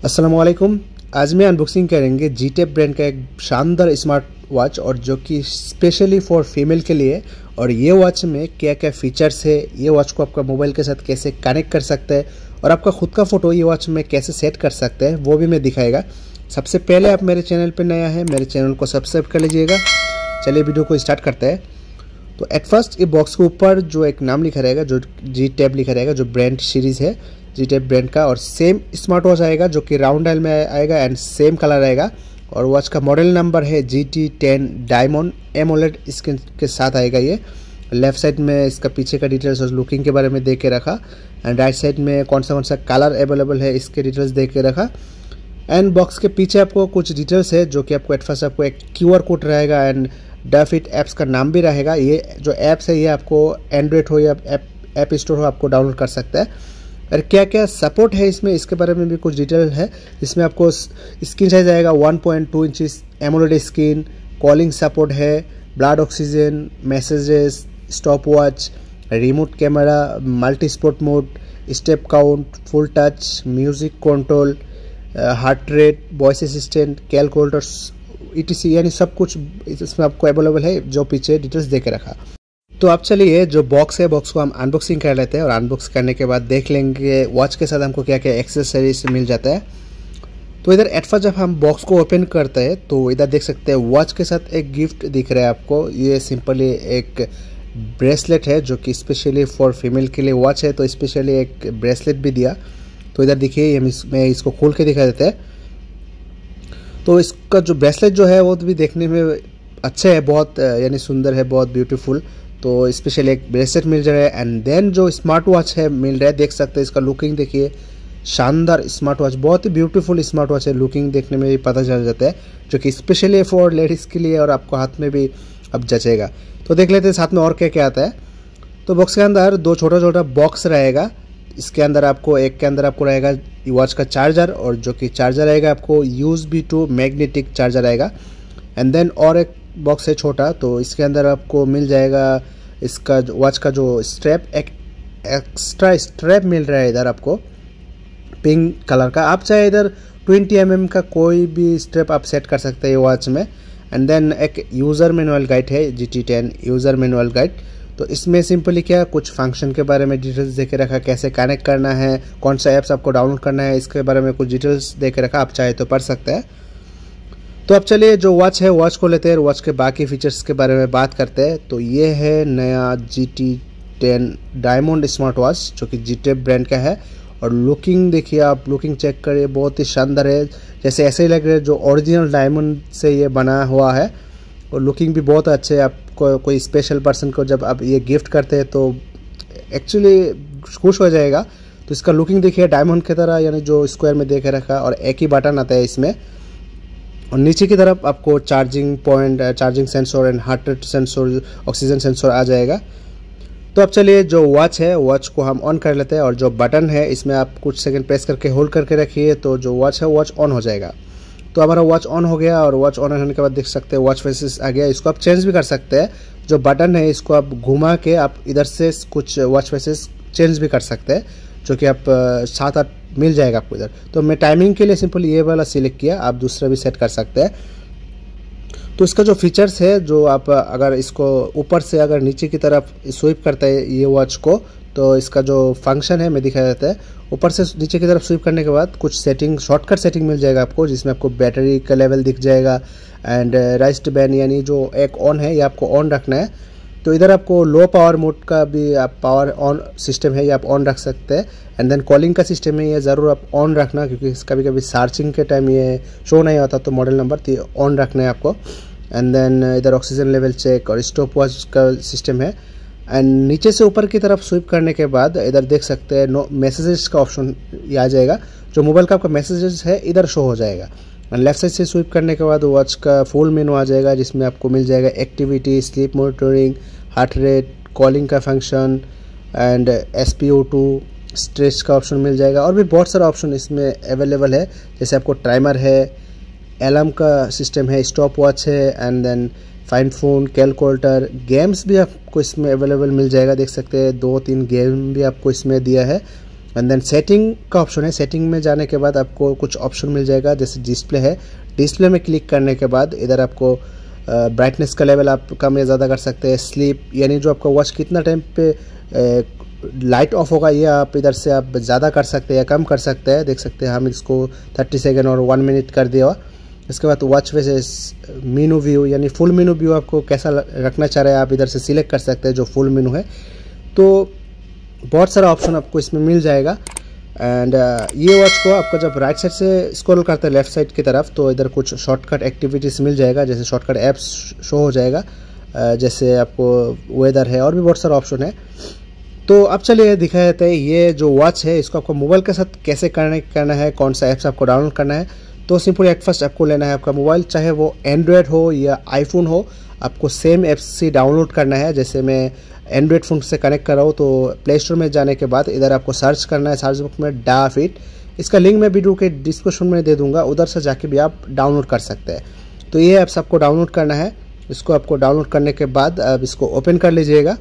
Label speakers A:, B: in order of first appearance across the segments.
A: अस्सलाम वालेकुम। आज मैं अनबॉक्सिंग करेंगे जीटेप ब्रांड का एक शानदार स्मार्ट वॉच और जो कि स्पेशली फॉर फीमेल के लिए। और ये वॉच में क्या क्या फीचर्स है, ये वॉच को आपका मोबाइल के साथ कैसे कनेक्ट कर सकते हैं और आपका खुद का फ़ोटो ये वॉच में कैसे सेट कर सकते हैं वो भी मैं दिखाएगा। सबसे पहले आप मेरे चैनल पर नया है, मेरे चैनल को सब्सक्राइब कर लीजिएगा। चलिए वीडियो को स्टार्ट करते हैं। तो एट फर्स्ट ये बॉक्स के ऊपर जो एक नाम लिखा रहेगा, जो जीटेप लिखा रहेगा, जो ब्रांड सीरीज़ है जीटेप ब्रांड का, और सेम स्मार्ट वॉच आएगा जो कि राउंड डायल में आएगा एंड सेम कलर आएगा। और वॉच का मॉडल नंबर है GT10 डायमंड एमोलेड स्क्रीन के साथ आएगा। ये लेफ्ट साइड में इसका पीछे का डिटेल्स और लुकिंग के बारे में दे के रखा, एंड राइट साइड में कौन सा कलर अवेलेबल है इसके डिटेल्स दे के रखा। एंड बॉक्स के पीछे आपको कुछ डिटेल्स है जो कि आपको एट फर्स्ट आपको एक QR कोड रहेगा एंड डाफिट ऐप्स का नाम भी रहेगा। ये जो ऐप्स है ये आपको एंड्रॉयड हो या ऐप स्टोर हो आपको डाउनलोड कर सकता है। और क्या क्या सपोर्ट है इसमें इसके बारे में भी कुछ डिटेल है। इसमें आपको स्क्रीन साइज आएगा 1.2 inch AMOLED screen, calling support है, blood oxygen, messages, stop watch, remote camera, multi sport mode, step count, full touch, music control, heart rate, voice assistant, calculators ETC, यानी सब कुछ इसमें आपको अवेलेबल है जो पीछे डिटेल्स दे के रखा। तो आप चलिए जो बॉक्स है बॉक्स को हम अनबॉक्सिंग कर लेते हैं और अनबॉक्स करने के बाद देख लेंगे वॉच के साथ हमको क्या क्या एक्सेसरीज मिल जाता है। तो इधर एट फर्स्ट जब हम बॉक्स को ओपन करते हैं तो इधर देख सकते हैं वॉच के साथ एक गिफ्ट दिख रहा है आपको। ये सिंपली एक ब्रेसलेट है जो कि स्पेशली फॉर फीमेल के लिए वॉच है, तो स्पेशली एक ब्रेसलेट भी दिया। तो इधर देखिए मैं इसको खोल के दिखा देते हैं। तो इसका जो ब्रेसलेट जो है वो भी देखने में अच्छा है, बहुत यानी सुंदर है, बहुत ब्यूटीफुल। तो स्पेशल एक ब्रेसलेट मिल रहा है एंड देन जो स्मार्ट वॉच है मिल रहा है। देख सकते हैं इसका लुकिंग देखिए, शानदार स्मार्ट वॉच, बहुत ही ब्यूटीफुल स्मार्ट वॉच है। लुकिंग देखने में भी पता चल जाता है जो कि स्पेशली फॉर लेडीज़ के लिए और आपको हाथ में भी अब जचेगा। तो देख लेते हैं साथ में और क्या क्या आता है। तो बॉक्स के अंदर दो छोटा छोटा बॉक्स रहेगा। इसके अंदर आपको एक के अंदर आपको रहेगा वॉच का चार्जर, और जो कि चार्जर रहेगा आपको USB to मैग्नेटिक चार्जर आएगा। एंड देन और एक बॉक्स है छोटा, तो इसके अंदर आपको मिल जाएगा इसका वॉच का जो स्ट्रैप, एक एक्स्ट्रा स्ट्रैप मिल रहा है इधर आपको पिंक कलर का। आप चाहे इधर 20 mm का कोई भी स्ट्रैप आप सेट कर सकते हैं वॉच में। एंड देन एक यूज़र मैनुअल गाइड है, GT10 यूज़र मैनुअल गाइड। तो इसमें सिंपली क्या कुछ फंक्शन के बारे में डिटेल्स दे के रखा, कैसे कनेक्ट करना है, कौन सा ऐप्स आपको डाउनलोड करना है, इसके बारे में कुछ डिटेल्स दे के रखा। आप चाहे तो पढ़ सकते हैं। तो अब चलिए जो वॉच है वॉच को लेते हैं, वॉच के बाकी फीचर्स के बारे में बात करते हैं। तो ये है नया GT10 डायमंड स्मार्ट वॉच जो कि जीटेप ब्रांड का है। और लुकिंग देखिए आप, लुकिंग चेक करिए, बहुत ही शानदार है, जैसे ऐसे ही लग रहा है जो ओरिजिनल डायमंड से ये बना हुआ है। और लुकिंग भी बहुत अच्छे है। आपको कोई स्पेशल पर्सन को जब आप ये गिफ्ट करते हैं तो एक्चुअली खुश हो जाएगा। तो इसका लुकिंग देखिए डायमंड की तरह, यानी जो स्क्वायर में देखे रखा, और एक ही बटन आता है इसमें। और नीचे की तरफ आपको charging point, charging sensor and heart rate sensor, oxygen sensor आ जाएगा। तो अब चलिए जो वॉच है वॉच को हम ऑन कर लेते हैं। और जो बटन है इसमें आप कुछ सेकंड प्रेस करके होल्ड करके रखिए तो जो वॉच है वॉच ऑन हो जाएगा। तो हमारा वॉच ऑन हो गया, और वॉच ऑन होने के बाद देख सकते हैं वॉच फेसेस आ गया। इसको आप चेंज भी कर सकते हैं। जो बटन है इसको आप घुमा के आप इधर से कुछ वॉच फेसेस चेंज भी कर सकते हैं, जो कि आप 7-8 मिल जाएगा आपको इधर। तो मैं टाइमिंग के लिए सिंपल ये वाला सिलेक्ट किया, आप दूसरा भी सेट कर सकते हैं। तो इसका जो फीचर्स है, जो आप अगर इसको ऊपर से अगर नीचे की तरफ स्वीप करते हैं ये वॉच को, तो इसका जो फंक्शन है मैं दिखा देता है। ऊपर से नीचे की तरफ स्वीप करने के बाद कुछ सेटिंग, शॉर्टकट सेटिंग मिल जाएगा आपको, जिसमें आपको बैटरी का लेवल दिख जाएगा एंड राइस्ट बैंड, यानी जो एक ऑन है ये आपको ऑन रखना है। तो इधर आपको लो पावर मोड का भी आप पावर ऑन सिस्टम है ये आप ऑन रख सकते हैं। एंड देन कॉलिंग का सिस्टम है ये ज़रूर आप ऑन रखना, क्योंकि कभी कभी सर्चिंग के टाइम ये शो नहीं होता तो मॉडल नंबर, तो ऑन रखना है आपको। एंड देन इधर ऑक्सीजन लेवल चेक और स्टॉप वॉच का सिस्टम है। एंड नीचे से ऊपर की तरफ स्वीप करने के बाद इधर देख सकते हैं नो मैसेजेस का ऑप्शन ये आ जाएगा। जो मोबाइल का आपका मैसेजेस है इधर शो हो जाएगा। लेफ्ट साइड से स्वीप करने के बाद वॉच का फुल मेनू आ जाएगा, जिसमें आपको मिल जाएगा activity, sleep monitoring, heart rate, calling का फंक्शन एंड SpO2, स्ट्रेस का ऑप्शन मिल जाएगा। और भी बहुत सारा ऑप्शन इसमें अवेलेबल है, जैसे आपको टाइमर है, अलार्म का सिस्टम है, स्टॉप वॉच है, and then find phone, calculator, games भी आपको इसमें अवेलेबल मिल जाएगा। देख सकते हैं 2-3 गेम भी आपको इसमें दिया है। एंड देन सेटिंग का ऑप्शन है। सेटिंग में जाने के बाद आपको कुछ ऑप्शन मिल जाएगा, जैसे डिस्प्ले है। डिस्प्ले में क्लिक करने के बाद इधर आपको ब्राइटनेस का लेवल आप कम या ज़्यादा कर सकते हैं। स्लीप यानी जो आपका वॉच कितना टाइम पे लाइट ऑफ होगा ये आप इधर से आप ज़्यादा कर सकते हैं या कम कर सकते हैं। देख सकते हैं हम इसको 30 सेकेंड और 1 मिनट कर दिया। इसके बाद वॉच फेसेस, मेनू व्यू यानी फुल मेनू व्यू आपको कैसा रखना चाह रहे हैं आप इधर से सिलेक्ट कर सकते हैं जो फुल मेनू है। तो बहुत सारा ऑप्शन आपको इसमें मिल जाएगा। एंड ये वॉच को आपको जब राइट साइड से स्क्रॉल करते हैं लेफ्ट साइड की तरफ तो इधर कुछ शॉर्टकट एक्टिविटीज़ मिल जाएगा, जैसे शॉर्टकट ऐप्स शो हो जाएगा, जैसे आपको वेदर है और भी बहुत सारा ऑप्शन है। तो अब चलिए दिखाया जाता है ये जो वॉच है इसको आपको मोबाइल के साथ कैसे करना है, कौन सा ऐप्स आपको डाउनलोड करना है। तो सिंपली एट फर्स्ट आपको लेना है आपका मोबाइल, चाहे वो एंड्रॉयड हो या आईफोन हो, आपको सेम ऐप्स से डाउनलोड करना है। जैसे मैं एंड्रॉयड फ़ोन से कनेक्ट कर रहा हूँ तो प्ले स्टोर में जाने के बाद इधर आपको सर्च करना है, सर्च बुक में डाफिट। इसका लिंक मैं वीडियो के डिस्क्रिप्शन में दे दूंगा, उधर से जाके भी आप डाउनलोड कर सकते हैं। तो ये ऐप्स आपको डाउनलोड करना है। इसको आपको डाउनलोड करने के बाद अब इसको ओपन कर लीजिएगा।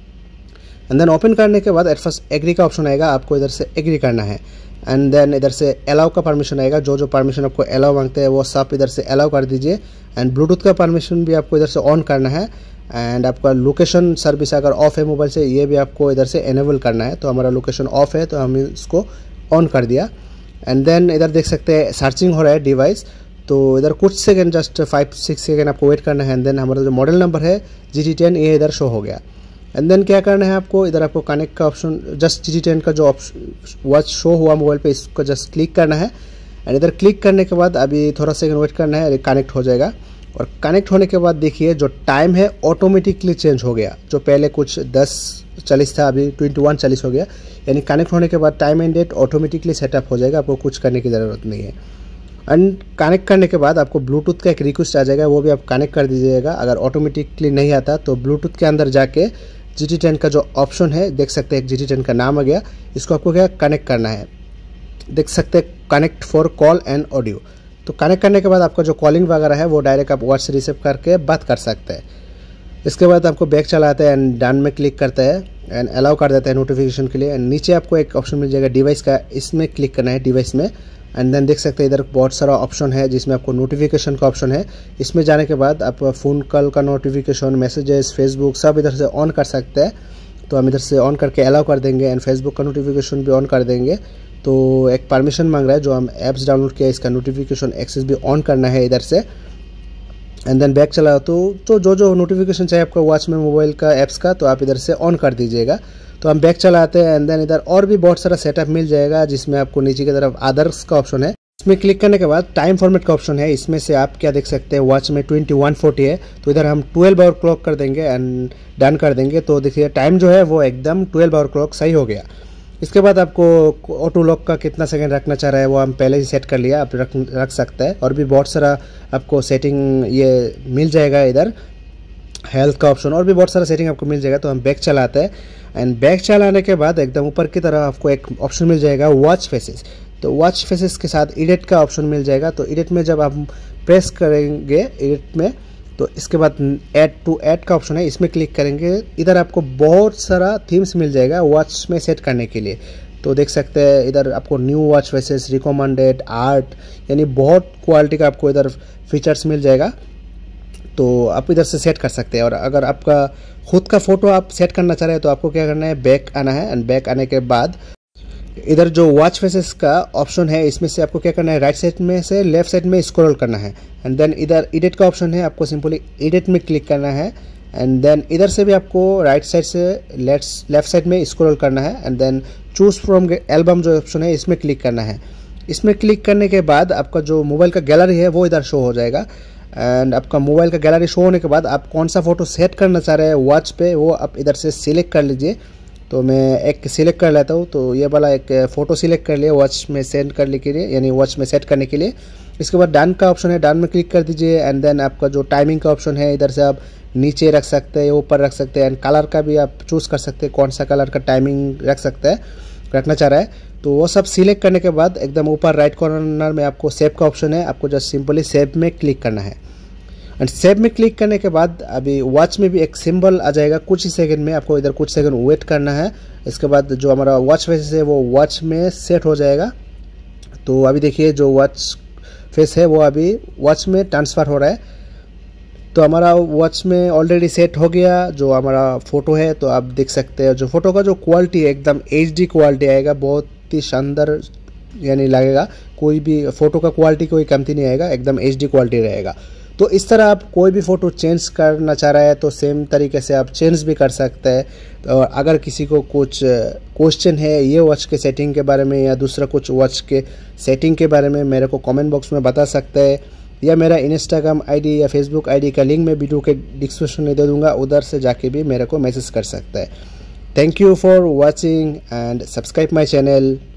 A: एंड देन ओपन करने के बाद एट फर्स्ट एग्री का ऑप्शन आएगा, आपको इधर से एग्री करना है। एंड देन इधर से अलाउ का परमिशन आएगा, जो जो परमिशन आपको अलाउ मांगते हैं वो सब इधर से अलाउ कर दीजिए। एंड ब्लूटूथ का परमिशन भी आपको इधर से ऑन करना है। एंड आपका लोकेशन सर्विस अगर ऑफ है मोबाइल से, ये भी आपको इधर से एनेबल करना है। तो हमारा लोकेशन ऑफ है तो हम इसको ऑन कर दिया। एंड देन इधर देख सकते हैं सर्चिंग हो रहा है डिवाइस, तो इधर कुछ सेकेंड जस्ट 5-6 सेकेंड आपको वेट करना है। एंड देन हमारा जो मॉडल नंबर है GT10 ये इधर शो हो गया। एंड देन क्या करना है आपको, इधर आपको कनेक्ट का ऑप्शन, जस्ट GT10 का जो वॉच शो हुआ मोबाइल पे इसको जस्ट क्लिक करना है। एंड इधर क्लिक करने के बाद अभी थोड़ा सेकंड वेट करना है, कनेक्ट हो जाएगा। और कनेक्ट होने के बाद देखिए जो टाइम है ऑटोमेटिकली चेंज हो गया, जो पहले कुछ 10:40 था अभी 21:40 हो गया। यानी कनेक्ट होने के बाद time and date automatically setup हो जाएगा, आपको कुछ करने की ज़रूरत नहीं है। एंड कनेक्ट करने के बाद आपको ब्लूटूथ का एक रिक्वेस्ट आ जाएगा, वो भी आप कनेक्ट कर दीजिएगा। अगर ऑटोमेटिकली नहीं आता तो ब्लूटूथ के अंदर जाके GT10 का जो ऑप्शन है देख सकते हैं, GT10 का नाम आ गया, इसको आपको क्या कनेक्ट करना है। देख सकते हैं connect for call and audio. तो कनेक्ट करने के बाद आपका जो कॉलिंग वगैरह है वो डायरेक्ट आप वॉच से रिसीव करके बात कर सकते हैं। इसके बाद आपको बैक चलाते हैं एंड डन में क्लिक करते हैं एंड अलाउ कर देते हैं नोटिफिकेशन के लिए। एंड नीचे आपको एक ऑप्शन मिल जाएगा डिवाइस का, इसमें क्लिक करना है डिवाइस में। एंड देन देख सकते हैं इधर बहुत सारा ऑप्शन है जिसमें आपको नोटिफिकेशन का ऑप्शन है। इसमें जाने के बाद आप फ़ोन कॉल का नोटिफिकेशन, मैसेजेस, फेसबुक सब इधर से ऑन कर सकते हैं। तो हम इधर से ऑन करके अलाउ कर देंगे। एंड फेसबुक का नोटिफिकेशन भी ऑन कर देंगे। तो एक परमिशन मांग रहा है, जो हम ऐप्स डाउनलोड किया इसका नोटिफिकेशन एक्सेस भी ऑन करना है इधर से। एंड देन बैक चला तो जो नोटिफिकेशन चाहिए आपका वॉच में मोबाइल का ऐप्स का, तो आप इधर से ऑन कर दीजिएगा। तो हम बैक चलाते हैं। एंड देन इधर और भी बहुत सारा सेटअप मिल जाएगा, जिसमें आपको नीचे की तरफ अदर्स का ऑप्शन है। इसमें क्लिक करने के बाद टाइम फॉर्मेट का ऑप्शन है। इसमें से आप क्या देख सकते हैं, वॉच में 21:40 है, तो इधर हम 12 आवर क्लॉक कर देंगे एंड डन कर देंगे। तो देखिए टाइम जो है वो एकदम 12 आवर क्लॉक सही हो गया। इसके बाद आपको ऑटो लॉक का कितना सेकंड रखना चाह रहा है वो हम पहले ही सेट कर लिया, आप रख सकते हैं। और भी बहुत सारा आपको सेटिंग ये मिल जाएगा, इधर हेल्थ का ऑप्शन और भी बहुत सारा सेटिंग आपको मिल जाएगा। तो हम बैक चलाते हैं। एंड बैक चलाने के बाद एकदम ऊपर की तरफ आपको एक ऑप्शन मिल जाएगा वॉच फेसेस। तो वॉच फेसेस के साथ एडिट का ऑप्शन मिल जाएगा। तो एडिट में जब आप प्रेस करेंगे एडिट में, तो इसके बाद ऐड का ऑप्शन है, इसमें क्लिक करेंगे। इधर आपको बहुत सारा थीम्स मिल जाएगा वॉच में सेट करने के लिए। तो देख सकते हैं इधर आपको new watch faces, recommended, art, यानी बहुत क्वालिटी का आपको इधर फीचर्स मिल जाएगा। तो आप इधर से सेट कर सकते हैं। और अगर आपका खुद का फोटो आप सेट करना चाह रहे हैं तो आपको क्या करना है, बैक आना है। एंड बैक आने के बाद इधर जो वॉच फेसेस का ऑप्शन है, इसमें से आपको क्या करना है, राइट साइड में से लेफ्ट साइड में स्क्रॉल करना है। एंड देन इधर एडिट का ऑप्शन है, आपको सिंपली एडिट में क्लिक करना है। एंड देन इधर से भी आपको राइट साइड से लेफ्ट साइड में स्क्रॉल करना है। And then choose from album जो ऑप्शन है इसमें क्लिक करना है। इसमें क्लिक करने के बाद आपका जो मोबाइल का गैलरी है वो इधर शो हो जाएगा। एंड आपका मोबाइल का गैलरी शो होने के बाद आप कौन सा फोटो सेट करना चाह रहे हैं वॉच पे, वो आप इधर से सिलेक्ट कर लीजिए। तो मैं एक सिलेक्ट कर लेता हूँ। तो ये वाला एक फ़ोटो सिलेक्ट कर लिया वॉच में सेंड करने के लिए, यानी वॉच में सेट करने के लिए। इसके बाद डन का ऑप्शन है, डन में क्लिक कर दीजिए। एंड देन आपका जो टाइमिंग का ऑप्शन है, इधर से आप नीचे रख सकते हैं, ऊपर रख सकते हैं। एंड कलर का भी आप चूज़ कर सकते हैं, कौन सा कलर का टाइमिंग रखना चाह रहा है। तो वो सब सिलेक्ट करने के बाद एकदम ऊपर राइट कॉर्नर में आपको सेव का ऑप्शन है, आपको जस्ट सिंपली सेव में क्लिक करना है। एंड सेव में क्लिक करने के बाद अभी वॉच में भी एक सिंबल आ जाएगा कुछ ही सेकंड में। आपको इधर कुछ सेकंड वेट करना है। इसके बाद जो हमारा वॉच फेस है वो वॉच में सेट हो जाएगा। तो अभी देखिए जो वॉच फेस है वो अभी वॉच में ट्रांसफ़र हो रहा है। तो हमारा वॉच में ऑलरेडी सेट हो गया जो हमारा फ़ोटो है। तो आप देख सकते हैं जो फ़ोटो का जो क्वालिटी है एकदम HD क्वालिटी आएगा, बहुत ही शानदार यानी लगेगा। कोई भी फ़ोटो का क्वालिटी कोई कमती नहीं आएगा, एकदम HD क्वालिटी रहेगा। तो इस तरह आप कोई भी फ़ोटो चेंज करना चाह रहा है तो सेम तरीके से आप चेंज भी कर सकते हैं। तो अगर किसी को कुछ क्वेश्चन है ये वॉच के सेटिंग के बारे में या दूसरा कुछ वॉच के सेटिंग के बारे में मेरे को कमेंट बॉक्स में बता सकते हैं, या मेरा इंस्टाग्राम ID या फेसबुक ID का लिंक मैं वीडियो के डिस्क्रिप्शन में दे दूँगा, उधर से जाके भी मेरे को मैसेज कर सकता है। Thank you for watching and subscribe my channel.